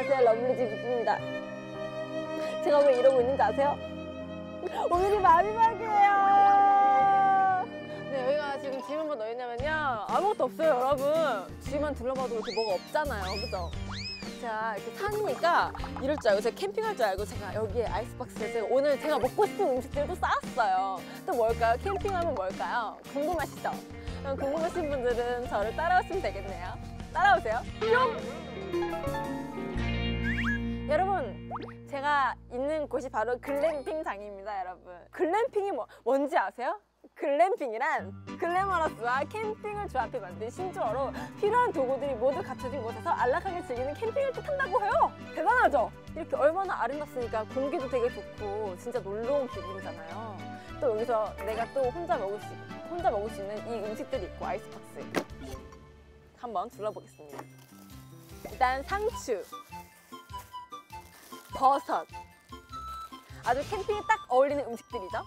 안녕하세요, 러블리즈 뷰입니다. 제가 왜 이러고 있는지 아세요? 오늘이 마지막이에요. 네, 여기가 지금 짐은 뭐 어디냐면요, 아무것도 없어요, 여러분. 집만 둘러봐도 이렇게 뭐가 없잖아요, 그죠? 제가 이렇게 산이니까 이럴 줄 알고, 제가 캠핑할 줄 알고 제가 여기에 아이스박스에 오늘 제가 먹고 싶은 음식들도 쌓았어요. 또 뭘까요? 캠핑하면 뭘까요? 궁금하시죠? 그럼 궁금하신 분들은 저를 따라오시면 되겠네요. 따라오세요. 뿅! 여러분, 제가 있는 곳이 바로 글램핑장입니다, 여러분. 글램핑이 뭔지 아세요? 글램핑이란 글래머러스와 캠핑을 조합해 만든 신조어로 필요한 도구들이 모두 갖춰진 곳에서 안락하게 즐기는 캠핑을 뜻한다고 해요. 대단하죠? 이렇게 얼마나 아름답으니까 공기도 되게 좋고 진짜 놀러온 기분이잖아요. 또 여기서 내가 또 혼자 먹을 수 있는 이 음식들이 있고 아이스박스 한번 둘러보겠습니다. 일단 상추, 버섯, 아주 캠핑에 딱 어울리는 음식들이죠.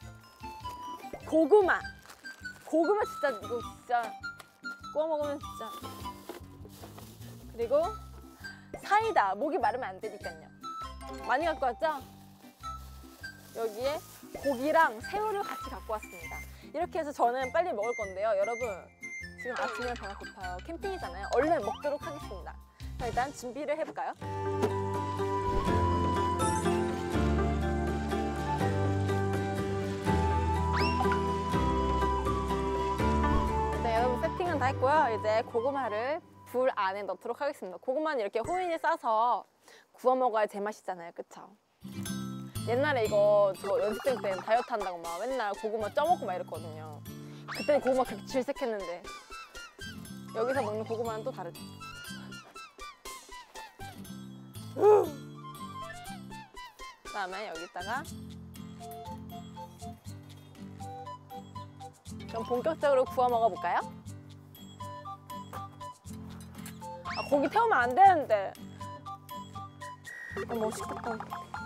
고구마 진짜 이거 진짜 구워 먹으면 진짜. 그리고 사이다, 목이 마르면 안 되니까요. 많이 갖고 왔죠? 여기에 고기랑 새우를 같이 갖고 왔습니다. 이렇게 해서 저는 빨리 먹을 건데요, 여러분. 지금 아침에 배가 고파요. 캠핑이잖아요. 얼른 먹도록 하겠습니다. 자, 일단 준비를 해볼까요? 네, 여러분 세팅은 다 했고요. 이제 고구마를 불 안에 넣도록 하겠습니다. 고구마는 이렇게 호일에 싸서 구워 먹어야 제맛이잖아요, 그쵸? 옛날에 이거 저 연습생 때 다이어트 한다고 막 맨날 고구마 쪄먹고 막 이랬거든요. 그때는 고구마 그렇게 질색했는데 여기서 먹는 고구마는 또 다르죠. 그다음에 여기다가 그럼 본격적으로 구워 먹어볼까요? 아, 고기 태우면 안 되는데. 멋있겠다.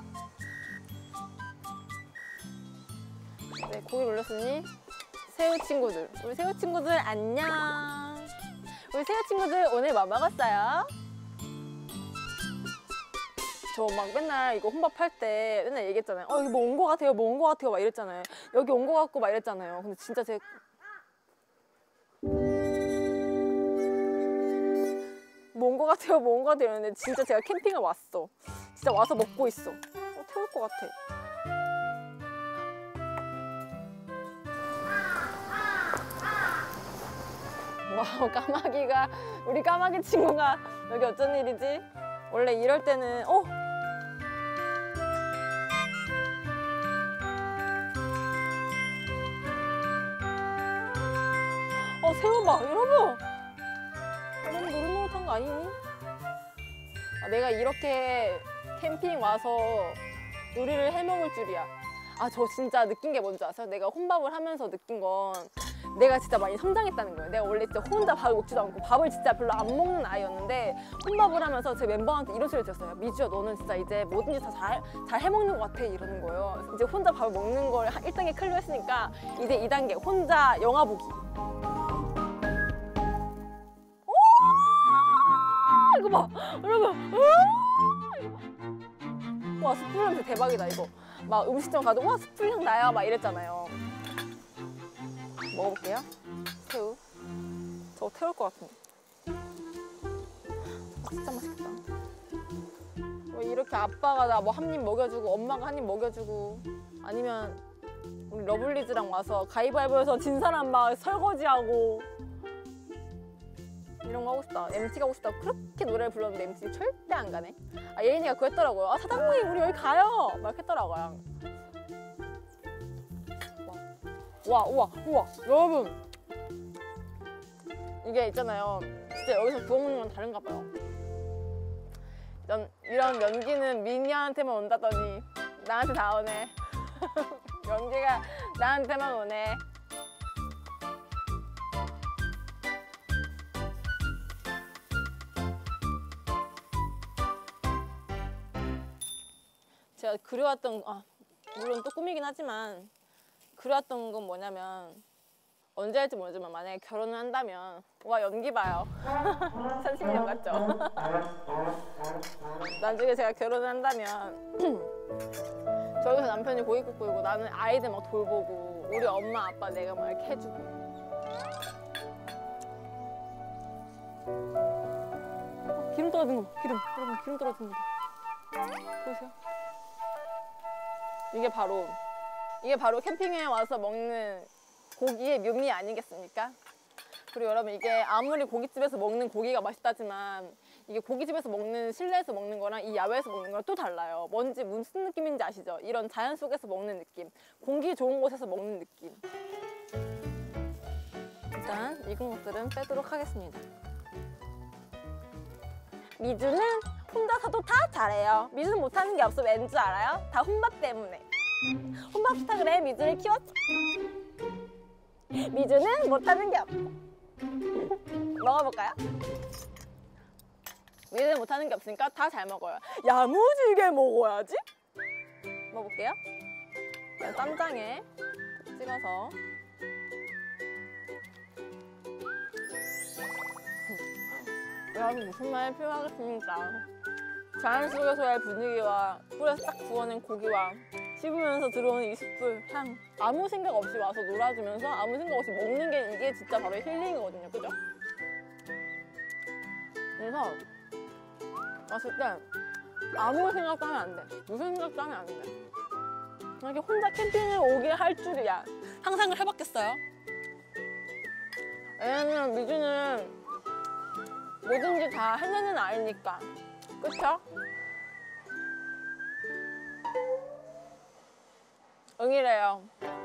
네, 고기 올렸으니 새우 친구들, 우리 새우 친구들 안녕. 우리 새우 친구들 오늘 뭐 먹었어요? 저 막 맨날 이거 혼밥 할 때 맨날 얘기했잖아요. 여기 뭐 온 거 같아요, 뭐 온 거 같아요 막 이랬잖아요. 여기 온 거 같고 막 이랬잖아요. 근데 진짜 제 뭐 온 거 같아요, 뭐 온 거 같아요 이랬는데 진짜 제가 캠핑을 왔어. 진짜 와서 먹고 있어. 태울 것 같아. 와우, 까마귀가, 우리 까마귀 친구가 여기 어쩐 일이지? 원래 이럴 때는 새우 봐, 여러분! 너무 노릇노릇한 거 아니니? 내가 이렇게 캠핑 와서 요리를 해먹을 줄이야. 저 진짜 느낀 게 뭔지 아세요? 내가 혼밥을 하면서 느낀 건 내가 진짜 많이 성장했다는 거예요. 내가 원래 진짜 혼자 밥을 먹지도 않고 밥을 진짜 별로 안 먹는 아이였는데 혼밥을 하면서 제 멤버한테 이런 소리를 들었어요. 미주야, 너는 진짜 이제 뭐든지 다 잘 해먹는 것 같아, 이러는 거예요. 이제 혼자 밥을 먹는 걸 1단계 클리어했으니까 이제 2단계 혼자 영화 보기. 이거 봐, 여러분. 이거 봐. 와, 숯불 냄새 대박이다, 이거. 막 음식점 가도 와, 숯불 향 나요 막 이랬잖아요. 먹어볼게요. 새우. 저거 태울 것 같은데. 진짜 맛있겠다. 왜 이렇게 아빠가 나 뭐 한 입 먹여주고 엄마가 한 입 먹여주고, 아니면 우리 러블리즈랑 와서 가위바위보해서 진 사람 막 설거지하고 이런 거 하고 싶다. MC 가고 싶다. 그렇게 노래를 불렀는데 MC 절대 안 가네. 예인이가 그거 했더라고요. 사장님 우리 여기 가요 막 했더라고요. 우와 여러분, 이게 있잖아요, 진짜 여기서 구워 먹는 건 다른가 봐요. 이런 연기는 미니한테만 온다더니 나한테 다 오네. 연기가 나한테만 오네. 제가 그려왔던, 물론 또 꿈이긴 하지만 그려왔던 건 뭐냐면 언제 할지 모르지만 만약에 결혼을 한다면 와 연기 봐요. 산신령 같죠? 나중에 제가 결혼을 한다면 저기서 남편이 고기 굽고 이고 나는 아이들 막 돌보고 우리 엄마 아빠 내가 막 이렇게 해주고. 기름 떨어진 거, 여러분 기름 떨어진 거 보세요. 이게 바로 캠핑에 와서 먹는 고기의 묘미 아니겠습니까? 그리고 여러분 이게 아무리 고깃집에서 먹는 고기가 맛있다지만 이게 고깃집에서 먹는 실내에서 먹는 거랑 이 야외에서 먹는 거랑 또 달라요. 뭔지 무슨 느낌인지 아시죠? 이런 자연 속에서 먹는 느낌, 공기 좋은 곳에서 먹는 느낌. 일단 익은 것들은 빼도록 하겠습니다. 미주는 혼자서도 다 잘해요. 미주는 못하는 게 없어. 왠지 알아요? 다 혼밥 때문에. 혼밥 스타그램 미주를 키웠죠. 미주는 못하는 게 없어. 먹어볼까요? 미주는 못하는 게 없으니까 다 잘 먹어요. 야무지게 먹어야지. 먹어볼게요. 쌈장에 찍어서. 여러분 무슨 말 표현하겠습니까? 자연 속에서의 분위기와 꿀에서 딱 구워낸 고기와 씹으면서 들어오는 이 숯불 향, 아무 생각 없이 와서 놀아주면서 아무 생각 없이 먹는 게 이게 진짜 바로 힐링이거든요, 그죠? 그래서 왔을 때 아무 생각도 하면 안 돼. 무슨 생각도 하면 안 돼. 이렇게 혼자 캠핑을 오게 할 줄이야. 상상을 해봤겠어요? 왜냐면 미주는 뭐든지 다 해내는 아이니까. 그쵸? 응이래요.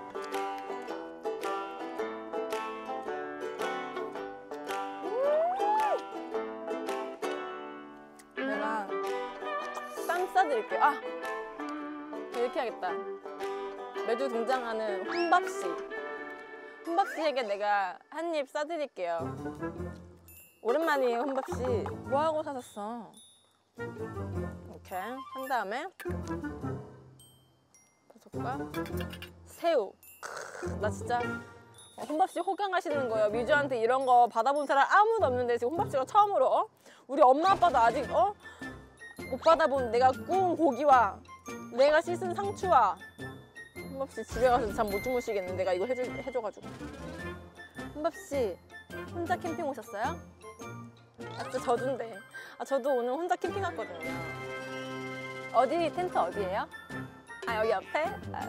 내가 쌈 싸드릴게요. 아! 이렇게 해야겠다. 매주 등장하는 혼밥씨. 혼밥씨에게 내가 한 입 싸드릴게요. 오랜만이에요, 혼밥씨. 뭐하고 사셨어? 이렇게 한 다음에 버섯과 새우. 나 진짜 혼밥씨 호강하시는 거예요. 미주한테 이런 거 받아본 사람 아무도 없는데 지금 혼밥씨가 처음으로 우리 엄마 아빠도 아직 못 받아본 내가 구운 고기와 내가 씻은 상추와. 혼밥씨 집에 가서 잠 못 주무시겠네. 내가 이거 해줘가지고. 혼밥씨 혼자 캠핑 오셨어요? 아 진짜 저도인데. 아 저도 오늘 혼자 캠핑 왔거든요. 어디 텐트 어디예요? 아 여기 옆에? 아.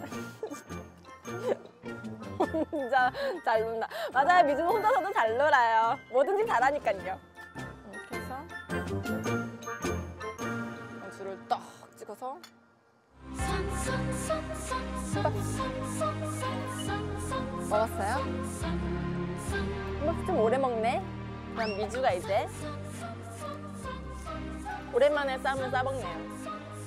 혼자 잘 논다. 맞아요, 미주는 혼자서도 잘 놀아요. 뭐든지 잘하니까요. 이렇게 해서 줄을 떡 찍어서 먹었어요? 좀 오래 먹네. 그럼 미주가 이제 오랜만에 쌈을 싸먹네요.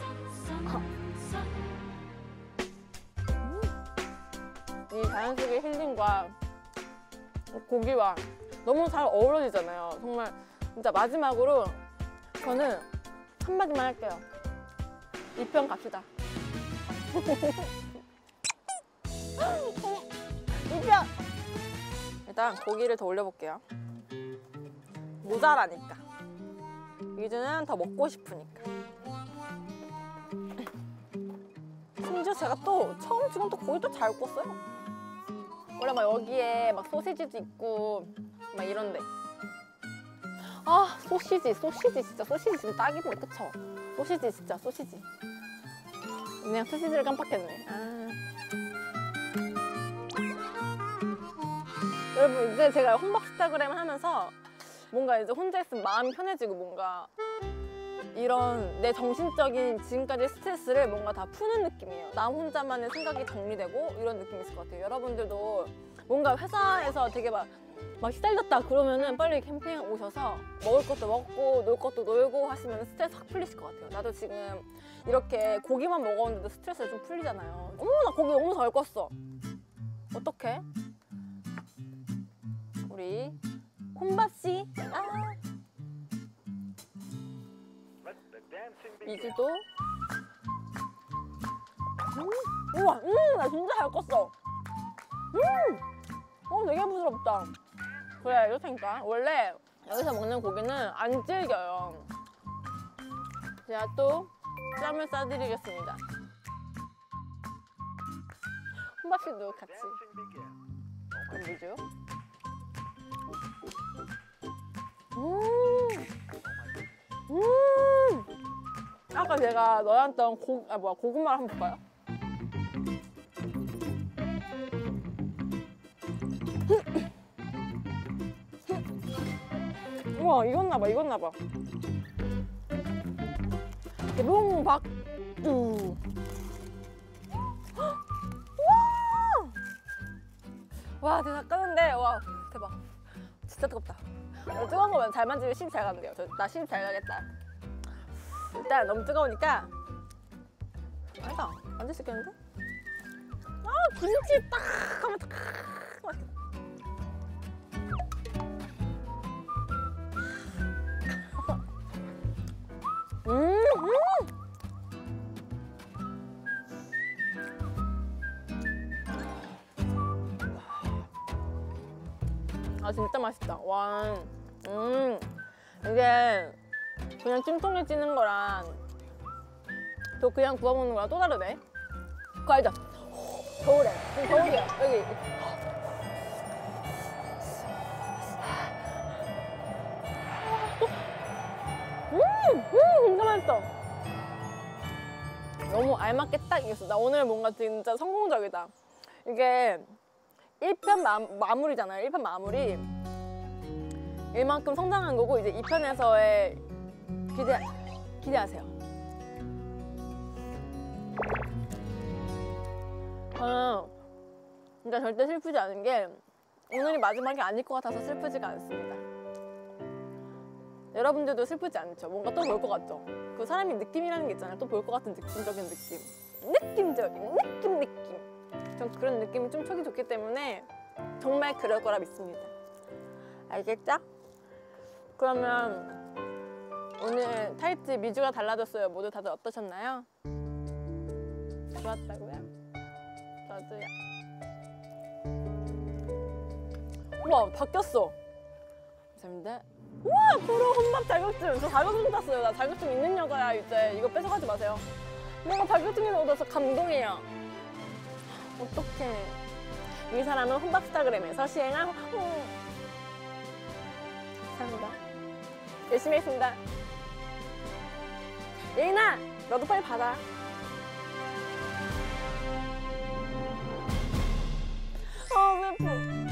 이 자연 속의 힐링과 고기와 너무 잘 어우러지잖아요. 정말 진짜 마지막으로 저는 한마디만 할게요. 2편 갑시다. 2편! 일단 고기를 더 올려볼게요. 모자라니까. 미주는 더 먹고 싶으니까. 심지어 제가 또 처음 지금 또 고기 또 잘 구웠어요. 원래 막 여기에 막 소시지도 있고 막 이런데. 아 소시지 진짜 소시지 진짜 딱이네. 그쵸? 소시지 진짜 소시지. 그냥 소시지를 깜빡했네. 아. 여러분 이제 제가 혼밥 스타그램 하면서 뭔가 이제 혼자 있으면 마음이 편해지고 뭔가 이런 내 정신적인 지금까지의 스트레스를 뭔가 다 푸는 느낌이에요. 나 혼자만의 생각이 정리되고 이런 느낌이 있을 것 같아요. 여러분들도 뭔가 회사에서 되게 막 시달렸다 그러면은 빨리 캠핑 오셔서 먹을 것도 먹고 놀 것도 놀고 하시면 스트레스 확 풀리실 것 같아요. 나도 지금 이렇게 고기만 먹었는데도 스트레스가 좀 풀리잖아요. 어머 나 고기 너무 잘 껐어. 어떡해? 우리 혼밥씨. 아. 미주도. 우와, 나 진짜 잘 껐어. 되게 부드럽다. 그래, 이렇다니까. 원래 여기서 먹는 고기는 안 질겨요. 제가 또 쌈을 싸드리겠습니다. 혼밥씨도 같이. 그럼 뭐죠? 아까 제가 넣어놨던 고구마를 한번 볼까요? 우와, 익었나봐. 개봉박두. 와, 되게 닦았는데, 와, 대박. 진짜 뜨겁다. 뜨거운 거면 잘 만지면 심 잘 가는데요. 나 심 잘 가겠다. 일단 너무 뜨거우니까. 아니다, 만질 수 있겠는데? 김치 딱 하면 딱 맛있겠다. 진짜 맛있다. 와, 이게 그냥 찜통에 찌는 거랑 또 그냥 구워 먹는 거랑 또 다르네. 그거 알죠? 겨울에, 지금 겨울이야. 여기. 진짜 맛있어. 너무 알맞게 딱 익었어. 나 오늘 뭔가 진짜 성공적이다. 이게 1편 마무리잖아요. 1편 마무리. 이만큼 성장한 거고 이제 2편에서의 기대하세요. 저는 진짜 절대 슬프지 않은 게 오늘이 마지막이 아닐 것 같아서 슬프지가 않습니다. 여러분들도 슬프지 않죠? 뭔가 또 볼 것 같죠? 그 사람이 느낌이라는 게 있잖아요. 또 볼 것 같은 느낌적인 느낌. 느낌. 전 그런 느낌이 좀 촉이 좋기 때문에 정말 그럴 거라 믿습니다. 알겠죠? 그러면 오늘 타이트 미주가 달라졌어요. 모두 다들 어떠셨나요? 좋았다고요? 저도요. 우와, 바뀌었어. 감사합니다. 우와, 프로 혼밥 자격증. 저 자격증 땄어요. 나 자격증 있는 여자야. 이제 이거 뺏어가지 마세요. 내가 자격증이 얻어서 감동이에요. 어떡해. 이 사람은 혼밥 스타그램에서 시행한 감사합니다. 열심히 했습니다. 예인아, 너도 빨리 받아. 슬퍼.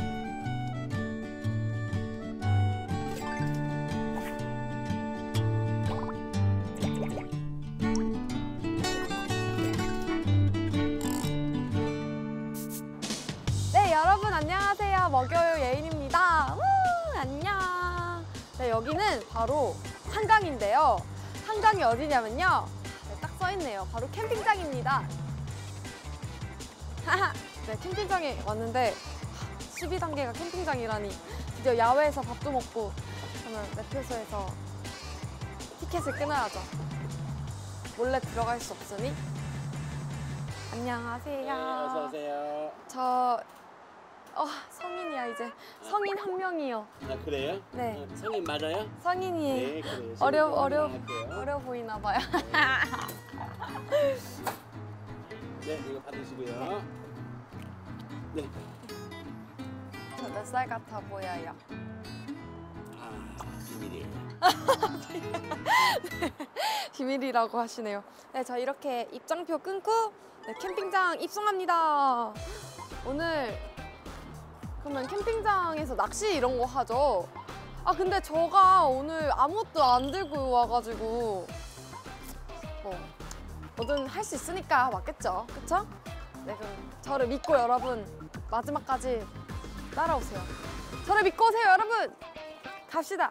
네, 여러분 안녕하세요. 먹여요 예인입니다. 안녕. 네, 여기는 바로 한강인데요. 한강이 어디냐면요. 네, 딱 써있네요. 바로 캠핑장입니다. 네, 캠핑장에 왔는데 12단계가 캠핑장이라니. 드디어 야외에서 밥도 먹고 그러면 매표소에서 티켓을 끊어야죠. 몰래 들어갈 수 없으니. 안녕하세요. 네, 어서 오세요. 저 성인이야 이제. 성인 한 명이요. 아, 그래요? 네. 성인 맞아요? 성인이에요. 네, 그래요. 어려 보이나 봐요. 네, 이거 받으시고요. 네. 저 몇 살 같아 보여요? 아, 비밀이에요. 비밀이라고 하시네요. 네, 저 이렇게 입장표 끊고 네, 캠핑장 입성합니다. 오늘 그러면 캠핑장에서 낚시 이런 거 하죠? 아, 근데 저가 오늘 아무것도 안 들고 와가지고 뭐든 할 수 있으니까 맞겠죠? 그쵸? 네, 그럼 저를 믿고 여러분 마지막까지 따라오세요. 저를 믿고 오세요, 여러분! 갑시다!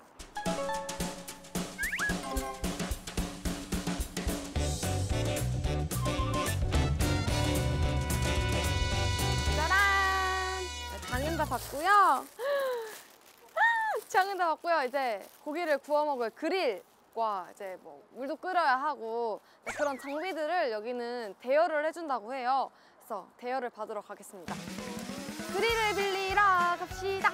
짜란! 네, 장은 다 봤고요. 장은 다 봤고요. 이제 고기를 구워 먹을 그릴과 이제 뭐 물도 끓여야 하고 네, 그런 장비들을 여기는 대여를 해준다고 해요. 그래서 대여를 받으러 가겠습니다. 그릴을 빌리러 먹이러 갑시다.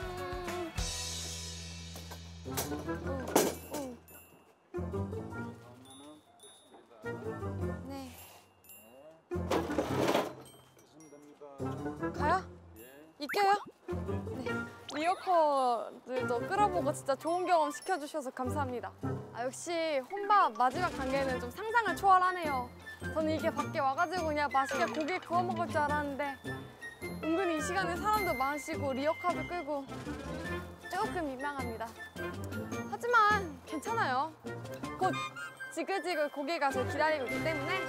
네. 가요? 이겨요? 네. 리어커들도 끌어보고 진짜 좋은 경험 시켜주셔서 감사합니다. 아, 역시 혼밥 마지막 단계는 좀 상상을 초월하네요. 저는 이게 밖에 와가지고 그냥 맛있게 고기 구워 먹을 줄 알았는데 은근히 이 시간에 사람도 많으시고 리어카도 끄고 조금 민망합니다. 하지만 괜찮아요. 곧 지글지글 고기가 저 기다리고 있기 때문에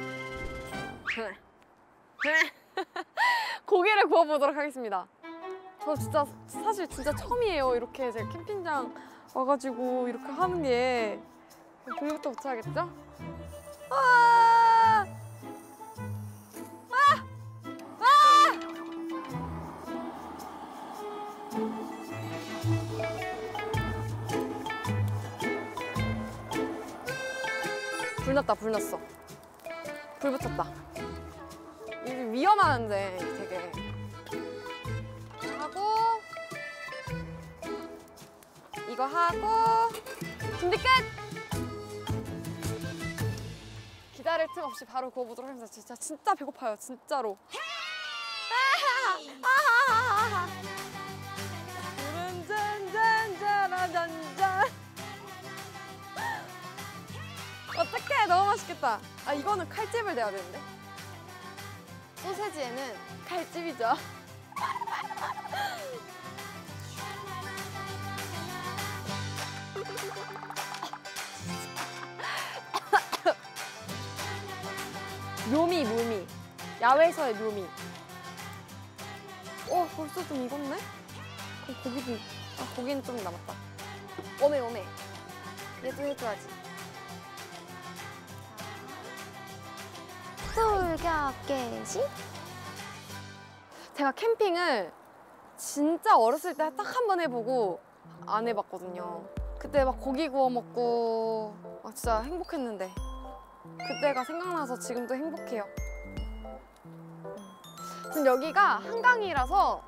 고기를 구워보도록 하겠습니다. 저 진짜 사실 진짜 처음이에요. 이렇게 제가 캠핑장 와가지고 이렇게 하는 게. 불부터 붙여야겠죠? 아! 아! 아! 불 났다, 불 났어. 불 붙었다. 이게 위험한데 되게. 하고 이거 하고 준비 끝! 기다릴 틈 없이 바로 구워보도록 하겠습니다. 진짜 배고파요, 진짜로. 짠짠짠짠짠짠. 어떡해, 너무 맛있겠다. 아, 이거는 칼집을 내야 되는데. 소세지에는 칼집이죠. 묘미, 묘미. 야외에서의 묘미. 벌써 좀 익었네? 그럼 고기도, 고기는 좀 남았다. 오메, 오메. 얘도 해줘야지. 돌격개시? 제가 캠핑을 진짜 어렸을 때 딱 한 번 해보고 안 해봤거든요. 그때 막 고기 구워 먹고 막 진짜 행복했는데 그때가 생각나서 지금도 행복해요. 지금 여기가 한강이라서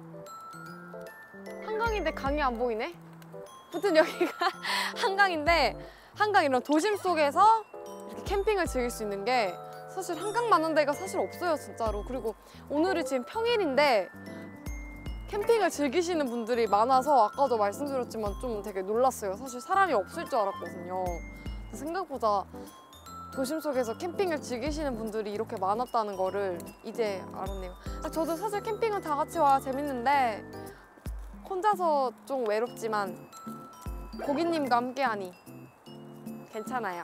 한강인데 강이 안 보이네? 아무튼 여기가 한강인데 한강 이런 도심 속에서 이렇게 캠핑을 즐길 수 있는 게 사실 한강만한 데가 사실 없어요, 진짜로. 그리고 오늘이 지금 평일인데 캠핑을 즐기시는 분들이 많아서 아까도 말씀드렸지만 좀 되게 놀랐어요. 사실 사람이 없을 줄 알았거든요. 생각보다 도심 속에서 캠핑을 즐기시는 분들이 이렇게 많았다는 거를 이제 알았네요. 저도 사실 캠핑은 다 같이 와야 재밌는데 혼자서 좀 외롭지만 고기님과 함께하니 괜찮아요.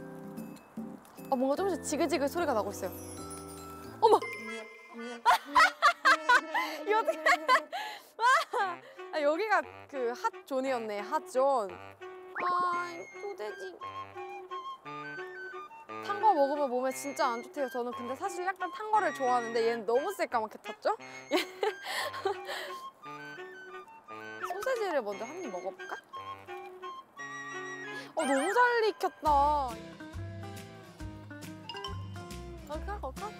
뭔가 조금씩 지글지글 소리가 나고 있어요. 어머! 이거 어떡해! 여기가 그 핫존이었네, 핫존. 소세지. 탄 거 먹으면 몸에 진짜 안 좋대요. 저는 근데 사실 약간 탄 거를 좋아하는데 얘는 너무 새까맣게 탔죠? 소세지를 먼저 한 입 먹어볼까? 너무 잘 익혔다. 걸까?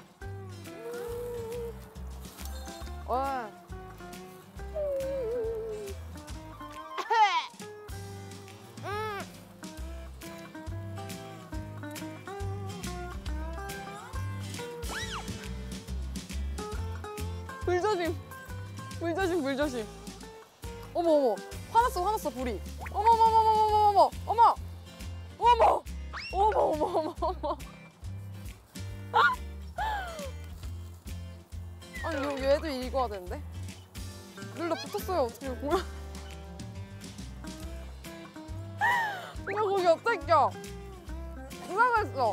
불 조심. 어머. 화났어, 불이. 어머. 아니, 얘도 익어야 되는데? 눌러 붙었어요, 어떻게 고야? 이거 거기 없다니까. 이상했어.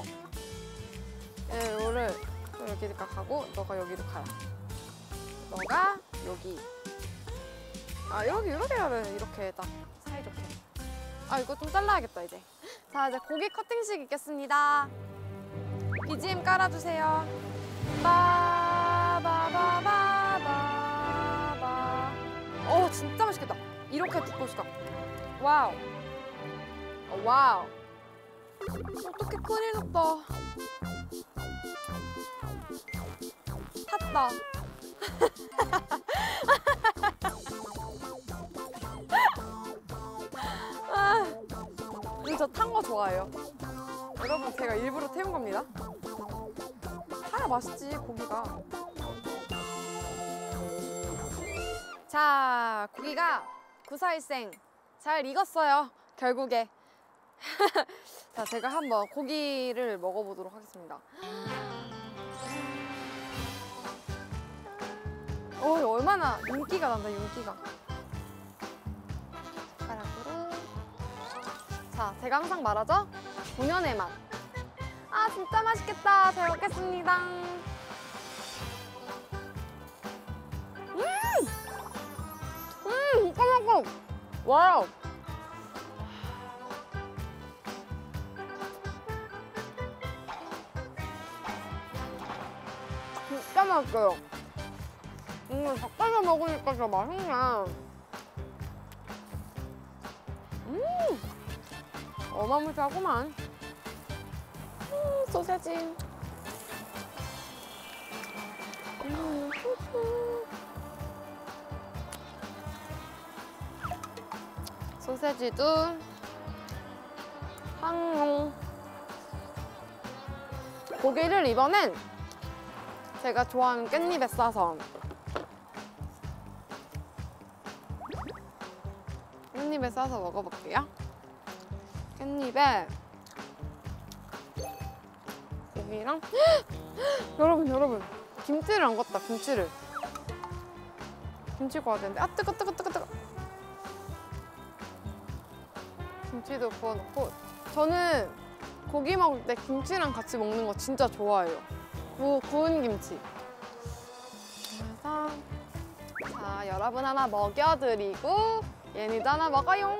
이거를 여기 가고 너가 여기로 가라. 너가 여기. 이렇게 해야 되네. 이렇게 딱 사이좋게. 이거 좀 잘라야겠다 이제. 자, 이제 고기 커팅식 있겠습니다. BGM 깔아주세요. 바바바바바바. 진짜 맛있겠다. 이렇게 듣고 싶다. 와우. 와우. 어떡해, 큰일 났다. 탔다. 탄 거 좋아해요. 여러분 제가 일부러 태운 겁니다. 타야 맛있지 고기가. 자, 고기가 구사일생 잘 익었어요. 결국에. 자, 제가 한번 고기를 먹어보도록 하겠습니다. 얼마나 윤기가 난다, 윤기가. 젓가락으로. 자, 제가 항상 말하죠? 본연의 맛. 아, 진짜 맛있겠다. 잘 먹겠습니다. 진짜 맛있어. 와우. 진짜 맛있어요. 닭갈비 먹으니까 더 맛있네. 어마무시하구만. 소세지. 소세지도 항용. 고기를 이번엔 제가 좋아하는 깻잎에 싸서 먹어볼게요. 깻잎에 고기랑 여러분 김치를 안 걷다. 김치 구워야 되는데. 아, 뜨거. 김치도 구워놓고. 저는 고기 먹을 때 김치랑 같이 먹는 거 진짜 좋아해요. 구운 김치. 그래서 자, 여러분 하나 먹여드리고 예니도 하나 먹어요.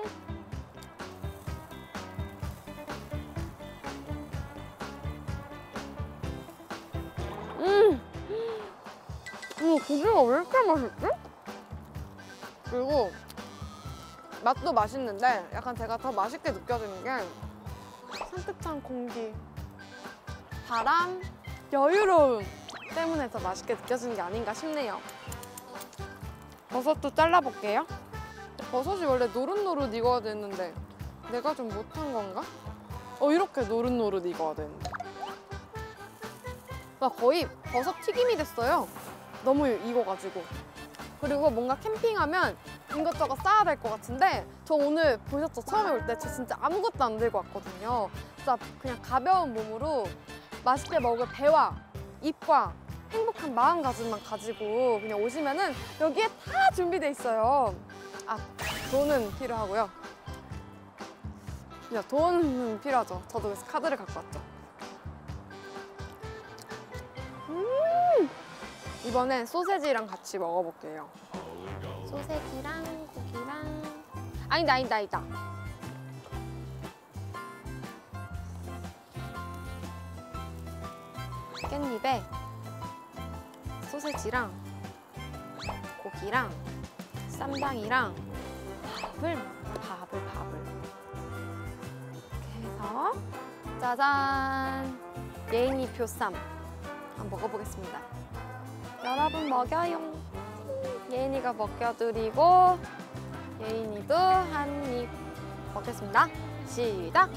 고기가 왜 이렇게 맛있지? 그리고 맛도 맛있는데 약간 제가 더 맛있게 느껴지는 게 산뜻한 공기, 바람, 여유로움 때문에 더 맛있게 느껴지는 게 아닌가 싶네요. 버섯도 잘라볼게요. 버섯이 원래 노릇노릇 익어야 되는데 내가 좀 못한 건가? 이렇게 노릇노릇 익어야 되는데. 나 거의 버섯 튀김이 됐어요. 너무 익어가지고. 그리고 뭔가 캠핑하면 이것저것 싸야 될 것 같은데 저 오늘 보셨죠? 처음에 올 때 저 진짜 아무것도 안 들고 왔거든요. 진짜 그냥 가벼운 몸으로 맛있게 먹을 배와 입과 행복한 마음가짐만 가지고 그냥 오시면은 여기에 다 준비돼 있어요. 아, 돈은 필요하고요. 그냥 돈은 필요하죠. 저도 그래서 카드를 갖고 왔죠. 이번엔 소세지랑 같이 먹어볼게요. 소세지랑 고기랑. 아니다. 깻잎에 소세지랑 고기랑 쌈장이랑 밥을 이렇게 해서 짜잔! 예인이 표쌈 한번 먹어보겠습니다. 여러분 먹여요. 예인이가 먹여드리고 예인이도 한 입 먹겠습니다. 시작!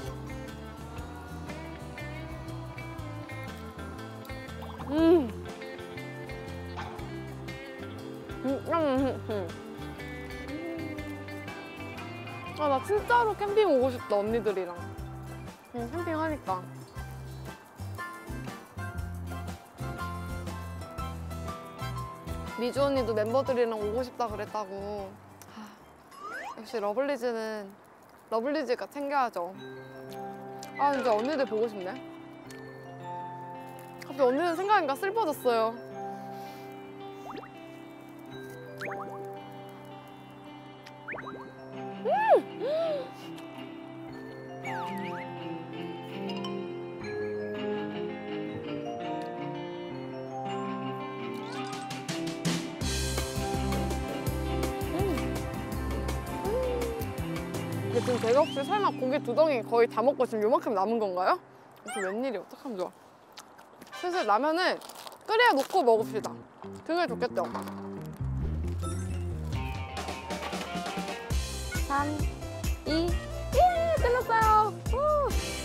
아, 나 진짜로 캠핑 오고 싶다, 언니들이랑. 캠핑하니까. 미주 언니도 멤버들이랑 오고 싶다 그랬다고. 역시 러블리즈가 챙겨야죠. 아, 진짜 언니들 보고 싶네. 갑자기 언니들 생각하니까 슬퍼졌어요. 근데 지금 제가 혹시 설마 고기 두 덩이 거의 다 먹고 지금 요만큼 남은 건가요? 무슨 웬일이야, 어떡하면 좋아. 슬슬 라면을 끓여 놓고 먹읍시다. 그게 좋겠죠? 3, 2, 1 끝났어요. 후.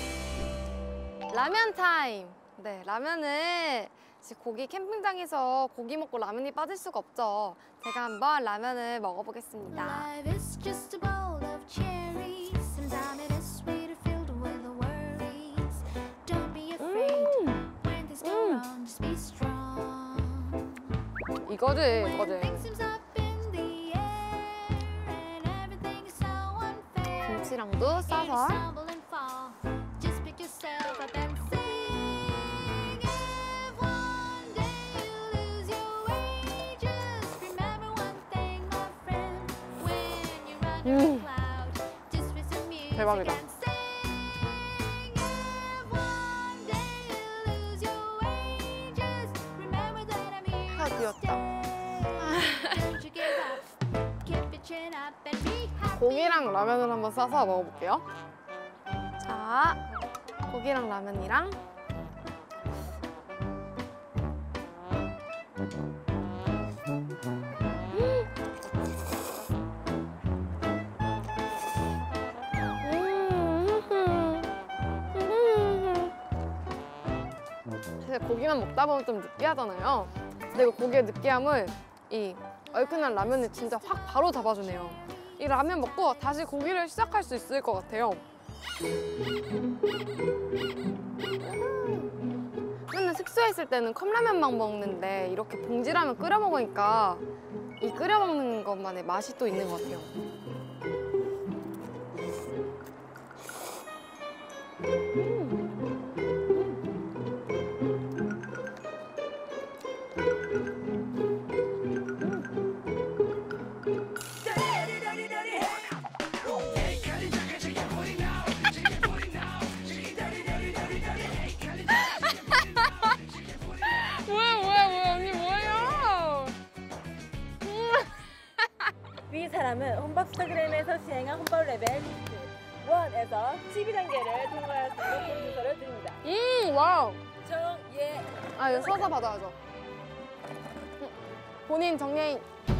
라면 타임. 네, 라면은 고기 캠핑장에서 고기 먹고 라면이 빠질 수가 없죠. 제가 한번 라면을 먹어보겠습니다. Life is just a bowl of cherries. Sometimes it is sweeter, filled with worries. Don't be afraid when things go wrong. Just be strong. 이거지. When things seems up in the air and everything is so unfair. 김치랑도 It is 싸서. stumble and fall. Just pick yourself up and sing. If one day you lose your way, just remember one thing, my friend. When you're under a cloud, just with some music 대박이다. and sing. If one day you lose your way, just remember that I'm here to 귀엽다. stay. Don't you give up, keep your chin up and be happy. 고기랑 라면을 한번 싸서 먹어볼게요. 자, 고기랑 라면이랑. 사실 고기만 먹다 보면 좀 느끼하잖아요. 근데 이 고기의 느끼함을 이 얼큰한 라면이 진짜 확 바로 잡아주네요. 이 라면 먹고 다시 고기를 시작할 수 있을 것 같아요. 맨날 숙소에 있을 때는 컵라면만 먹는데 이렇게 봉지라면 끓여 먹으니까 이 끓여 먹는 것만의 맛이 또 있는 것 같아요. 뭐야 언니 뭐예요? 위 사람은 혼밥 스타그램에서 시행한 혼밥 레벨 리스트 1에서 12단계를 통과하였으므로 공주서를 드립니다. 와우. 정예. 아 이거 써서 받아야죠. 본인 정예인.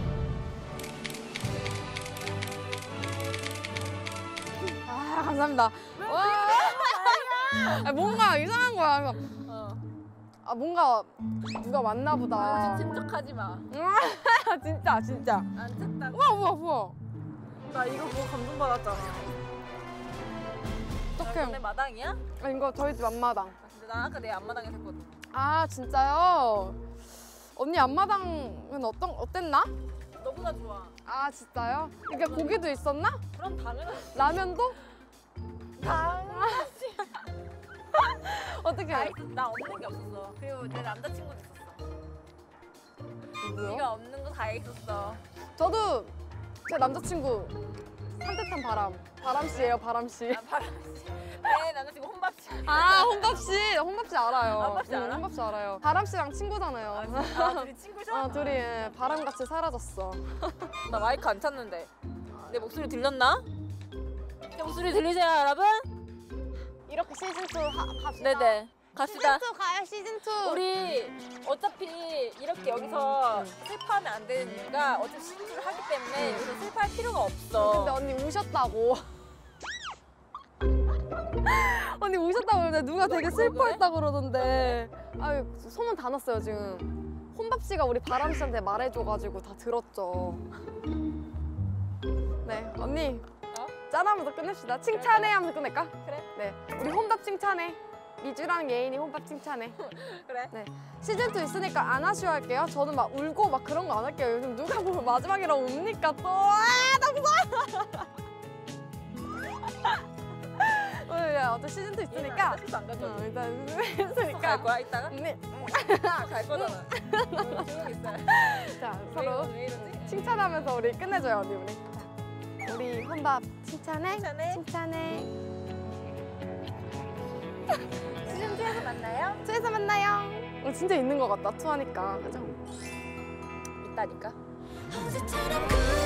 아 감사합니다. 와. 아, 뭔가 이상한 거야. 이거. 아 뭔가 누가 왔나 보다. 침착하지 마. 진짜. 안 찼다고. 우와. 나 이거 보고 감동받았잖아. 어떡해. 내 마당이야? 아, 이거 저희 집 앞마당. 근데 난 아까 내 앞마당에 샀거든. 아 진짜요? 언니 앞마당은 어땠나? 너무나 좋아. 아 진짜요? 이게 고기도 있었나? 그럼 당연하지. 라면도? 당연하지. 어떻게? 나 없는 게 없었어. 그리고 내 남자친구도 있었어. 누구요? 네가 없는 거 다 있었어. 저도 제 남자친구 산뜻한 바람 씨예요, 바람 씨. 난 바람씨. 내 남자친구 혼밥씨. 아 혼밥 씨, 혼밥 씨 알아요. 아, 혼밥 씨 알아? 혼밥 씨 알아요. 바람 씨랑 친구잖아요. 아, 둘이 친구셔? 둘이 예, 바람 같이 사라졌어. 나 마이크 안 찼는데. 내 목소리 들렸나? 제 목소리 들리세요, 여러분? 이렇게 시즌 2 갑시다. 네네. 갑시다. 시즌 2 가요, 시즌 2. 우리 어차피 이렇게 여기서 슬퍼하면 안 되는 이유가 어차피 시즌을 하기 때문에 여기서 슬퍼할 필요가 없어. 근데 언니 우셨다고. 언니 우셨다고 그러는데 누가 되게 슬퍼했다고 그러던데. 아유 소문 다 났어요 지금. 혼밥 씨가 우리 바람 씨한테 말해줘가지고 다 들었죠. 네 언니 짠하면서 끝냅시다. 칭찬해 하면서 끝낼까? 그래? 네 우리 혼밥 칭찬해. 미주랑 예인이 혼밥 칭찬해. 그래? 네 시즌2 있으니까 안 아쉬워할게요. 저는 막 울고 막 그런 거 안 할게요. 요즘 누가 보면 마지막이라고 웁니까 또. 나 무서워. 어떤 시즌2 있으니까 숙소 안 가죠? 일단 숙소 있으니까 갈 거야 이따가? 네. 갈 거잖아. 조용히 있어요. 자 서로 왜 이러지? 칭찬하면서 우리 끝내줘요 언니 우리. 자, 우리 혼밥 칭찬해. 칭찬해. 칭찬해. 시즌 2에서 만나요? 투에서 만나요. 진짜 있는 것 같다 투하니까 그죠? 있다니까. 언제처럼